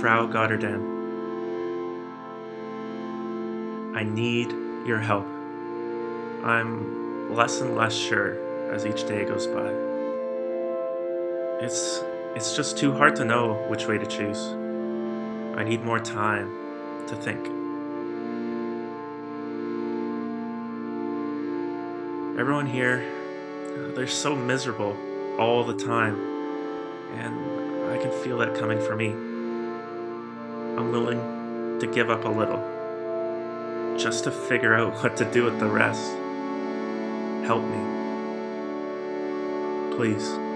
Frau Götterdamm, I need your help. I'm less and less sure as each day goes by. It's just too hard to know which way to choose. I need more time to think. Everyone here, they're so miserable all the time, and I can feel that coming for me. I'm willing to give up a little, just to figure out what to do with the rest. Help me. Please.